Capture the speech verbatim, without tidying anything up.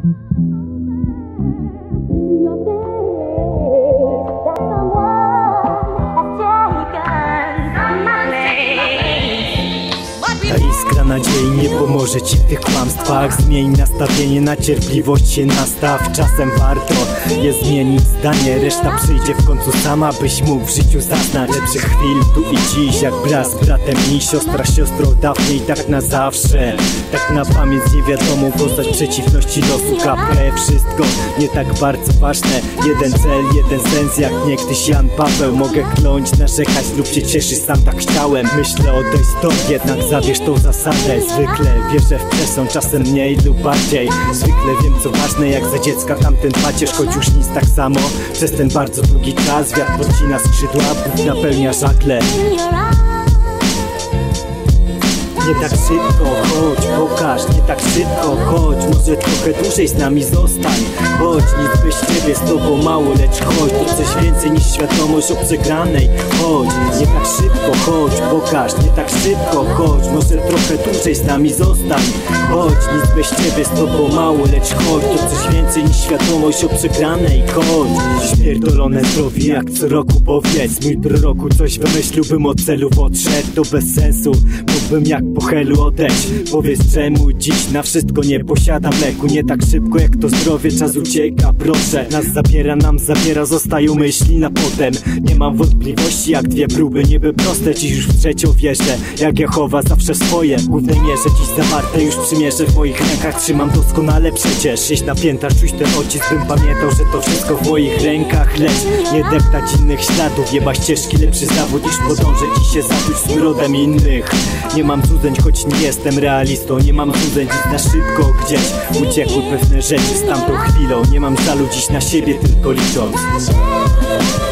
Ta iskra nadziei nie pomoże ci w tych kłamstwach. Zmień nastawienie, na cierpliwość się nastaw. Czasem warto jest zmienić zdanie, reszta przyjdzie w końcu sama, byś mógł w życiu zaznać lepszych chwil tu i dziś. Jak brat z bratem i siostra siostrą dawniej, tak na zawsze, tak na pamięć niewiadomą postać przeciwności losu. K P, wszystko nie tak bardzo ważne, jeden cel, jeden sens, jak niegdyś Jan Paweł. Mogę kląć, narzekać lub się cieszyć, sam tak chciałem. Myślę odejść stąd, jednak zabierz tą zasadę. Zwykle wierzę w przesąd, czasem mniej lub bardziej. Zwykle wiem co ważne, jak za dziecka tamten pacierz, choć już nic tak samo. Przez ten bardzo długi czas wiatr podcina skrzydła, Bóg napełnia żagle. Nie tak szybko, chodź, pokaż, nie tak szybko, chodź. Może trochę dłużej z nami zostań. Chodź, nic bez ciebie, z tobą mało, lecz chodź. To coś więcej niż świadomość o przegranej. Chodź, nie tak szybko, chodź, pokaż, nie tak szybko, chodź. Może trochę dłużej z nami zostań. Chodź, nic bez ciebie, z tobą mało, lecz chodź. To coś więcej niż świadomość o przegranej. Chodź, śpierdolone zdrowie, jak co roku powiedz. Mój proroku coś wymyśliłbym, od celów odszedł. To bez sensu, mógłbym jak po helu odejść. Powiedz czemu dziś na wszystko nie posiadam leku. Nie tak szybko jak to zdrowie, czas ucieka, proszę. Nas zabiera, nam zabiera, zostają myśli na potem. Nie mam wątpliwości jak dwie próby, niby proste, dziś już w trzecią wierzę. Jak Jehowa zawsze swoje, w głównej mierze dziś zawarte już przymierze w moich rękach. Trzymam doskonale przecież, jeść napięta, czuć ten odcisk, bym pamiętał, że to wszystko w moich rękach. Lecz nie deptać innych śladów, jeba ścieżki, lepszy zawód niż podążać i się zacząć smrodem innych. Nie mam cudzeń, choć nie jestem realistą. Nie mam cudzeń, nic na szybko gdzieś uciekły pewne rzeczy z tamtą chwilą. Nie mam żalu dziś na siebie, tylko licząc.